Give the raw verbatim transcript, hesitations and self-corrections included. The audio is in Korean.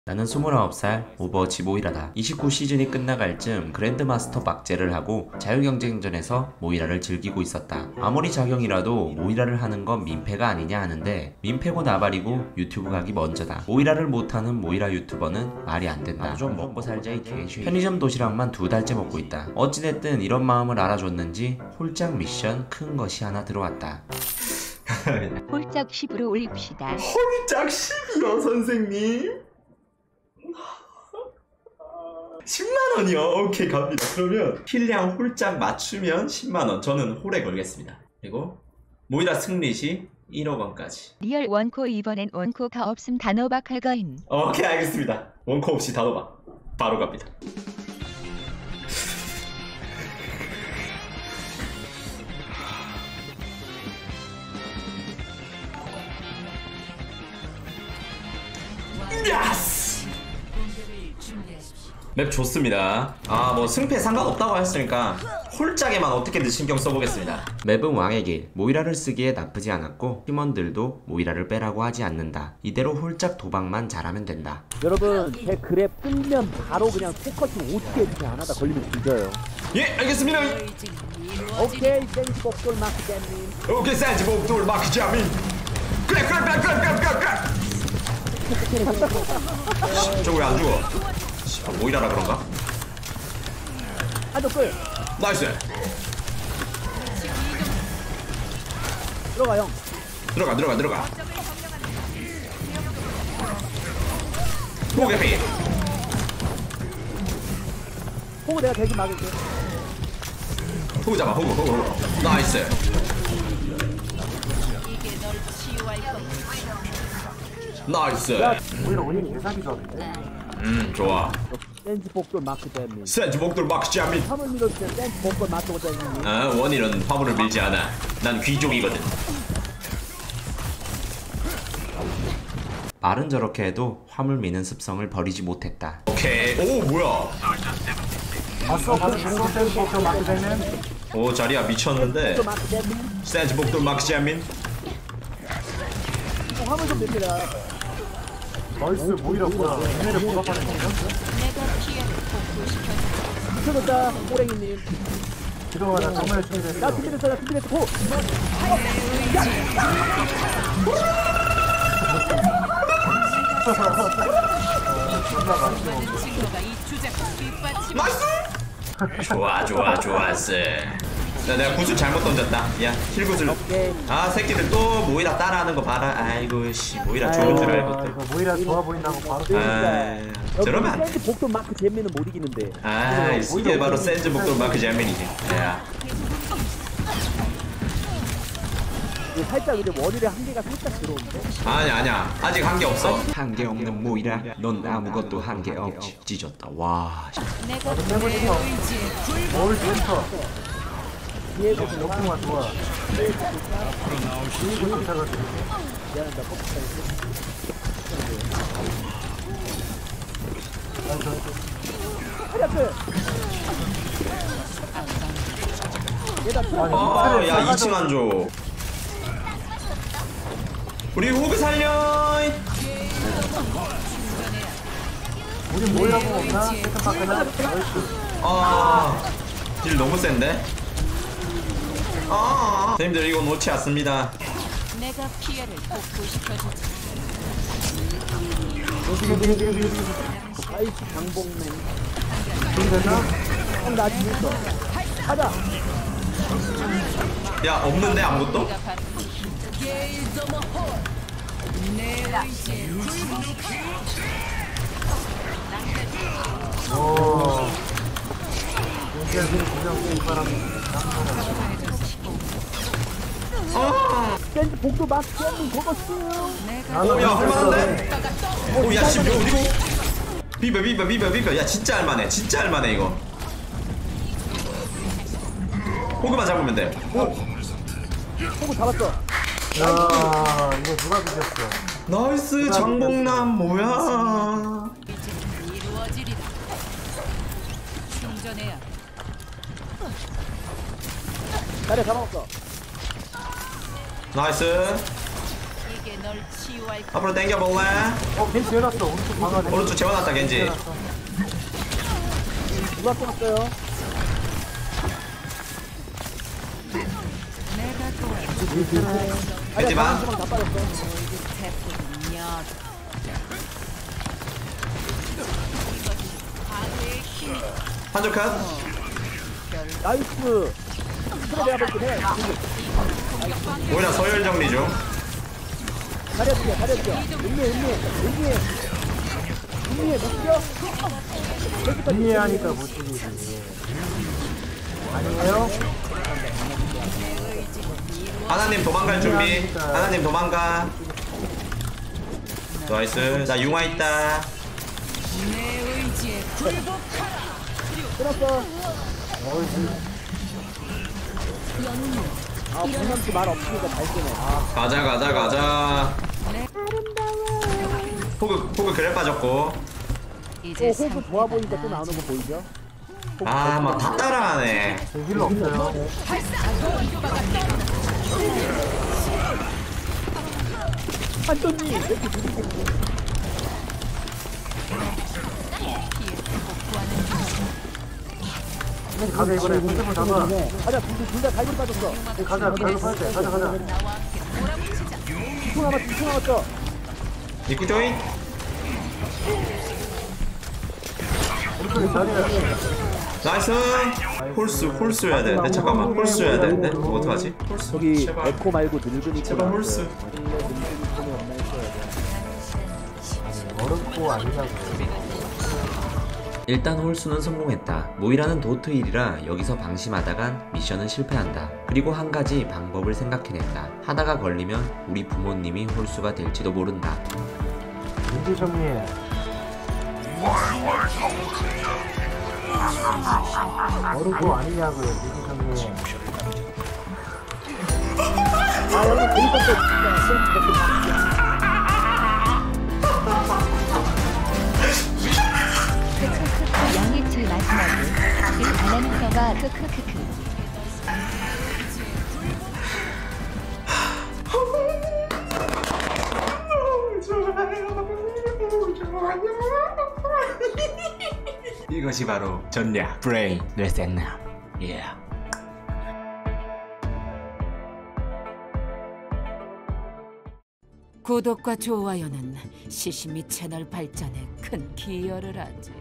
나는 스물아홉 살 오버워치 모이라다. 이십구 시즌이 끝나갈 즈음 그랜드마스터 막제를 하고 자유경쟁전에서 모이라를 즐기고 있었다. 아무리 자경이라도 모이라를 하는 건 민폐가 아니냐 하는데 민폐고 나발이고 유튜브 가기 먼저다. 모이라를 못하는 모이라 유튜버는 말이 안 된다. 나도 좀 먹고 살자 이 개쉬. 편의점 도시락만 두 달째 먹고 있다. 어찌됐든 이런 마음을 알아줬는지 홀짝 미션 큰 것이 하나 들어왔다. 홀짝 십으로 올립시다. 홀짝 십이요 선생님? 십만 원이요? 오케이 갑니다. 그러면 킬량 홀짝 맞추면 십만 원. 저는 홀에 걸겠습니다. 그리고 모이라 승리시 일억 원까지. 리얼 원코 이번엔 원코가 없음 단호박 할 거임. 오케이 알겠습니다. 원코 없이 단호박 바로 갑니다. 야스! 맵 좋습니다. 아 뭐 승패 상관없다고 했으니까 홀짝에만 어떻게든 신경 써보겠습니다. 맵은 왕의 길. 모이라를 쓰기에 나쁘지 않았고 팀원들도 모이라를 빼라고 하지 않는다. 이대로 홀짝 도박만 잘하면 된다. 여러분 제 그랩 끊으면 바로 그냥 포커싱 오지게 해주세요. 안 하다 걸리면 뒤져요. 예 알겠습니다. 오케이 센스 복돌 마크자님. 오케이 센스 복돌 마크자민. 그래 그래 그래 그래 그래 그래. 저거 왜 안 죽어? 아, 모이라라 그런가? 한쪽 끌. 나이스. 들어가 형. 들어가 들어가 들어가. 포개피. 호구 내가 대신 막을게. 호구 잡아 호구 호구 호구. 나이스. 나이스. 오히려 원인이 예상이 좋은데. 음 좋아. 센스 복돌 마크자님. 센스 복돌 마크자민. 화물 밀어주세요. 센스 복돌 마크자님. 아 원일은 화물을 밀지 않아. 난 귀족이거든. 말은 저렇게 해도 화물 미는 습성을 버리지 못했다. 오케이. 오 뭐야? 봤어 봤어 센스 복돌 마크자님. 오 자리야 미쳤는데. 복돌 마크자님. 센스 복돌 마크자민. 화물 좀 밀게라. 나이스 모이라 뭐야 얘네를 보답하는 건가? 미쳐졌다 호랭이님. 들어가자 정말 준비됐어. 나 준비됐어 나 준비됐어 고! 나이스! 좋아 좋아 좋았어. 나 내가 구슬 잘못 던졌다. 야 힐구슬. 오케이. 아 새끼들 또 모이라 따라하는 거 봐라. 아이고 씨 모이라 좋은 줄 알고 또. 이거 모이라 좋아 보인다고 바로 아 저러면 안 돼. 센스 복돌 마크 잼미는 못 이기는데. 아 이게 바로 센즈 복돌 마크 잼민이지. 야 이게 살짝 이제 원일의 한계가 살짝 들어오는데. 아니야 아니야 아직 한 게 없어. 한 게 없는 모이라. 넌 아무것도 한 게 없지. 찢었다. 와. 나도 빼고 싶어. 뭘 좋다. 뒤에서 역동아 좋아. 이거 기타가 미안하다 하얗게 얘다 풀어. 아야 이 층 안 줘. 우리 호그 살려. 우린 모이라고 없나? 세컨 파크나? 아딜 너무 센데. 아 선생님들 이거 놓지 않습니다. 내가 피해를 복구시켜주지. 아이씨 장봉맨 준비됐나? 형나 지금 있어. 가자. 야 없는데 아무것도? 오. 용기한테 그냥 이 사람이 센스 복도 막 잼미 고고스. 오야 할만한데? 오야 씨 뭐 어디고? 비벼 비벼 비벼 비벼. 야 진짜 할만해 진짜 할만해 이거. 호그만 잡으면 돼. 호구 잡았어. 야 이거 누가 비겼어? 나이스 장봉남 뭐야? 이루어지리라. 충전해야. 자리 잡아먹었어. 나이스. 이게 널 앞으로 당겨볼래? 어 벤치 해놨어. 오른쪽 방 안에. 오른쪽 재워놨다 겐지. 누가 끊었어요? 겐지 반. 다 빠졌어. 한쪽 컷. 나이스. 그래 내가 볼게 해. 모이라 서열 정리 중. 가려줄게 가려줄게. 은미 은미 은미 은미 못 죽여? 이해하니까 못 죽이지. 아니에요? 하나님 도망갈 준비. 하나님 도망가. 나이스. 자 융화 있다. 끊었어. 아 분명히 말 없으니까 잘 쓰네. 아 가자 가자 가자. 호그 호그 그래 빠졌고. 또 호구 좋아 보이니까 또 나오는 거 보이죠? 아 막 다 따라하네. 저 힐러 없어요. 한돈님 이렇게 누르겠고. 가자 이번에 컨셉을 잡아. 가자 둘다 갈비 빠졌어. 가자 갈고 파야 돼. 가자 가자. 이통 남았어 이통 남았어. 입구 조인. 오른쪽에 자리야. 나이스. 홀수 홀수 해야 되는데 잠깐만 홀수 해야 되는데 그거 어떡하지? 홀수. 저기 제발. 에코 말고 늙은이 제발 홀수. 어렵고 아니냐고. 일단 홀수는 성공했다. 모이라는 도트일이라 여기서 방심하다간 미션은 실패한다. 그리고 한 가지 방법을 생각해냈다. 하다가 걸리면 우리 부모님이 홀수가 될지도 모른다. 민지 정리해. 어렵고 아니냐고요. 민지 정리해. 아 여러분 데이터 양해철 마지막에 일 안하는 거가 크크크크. 이것이 바로 전략 브레인 레센남. 예. 구독과 좋아요는 시시미 채널 발전에 큰 기여를 하지.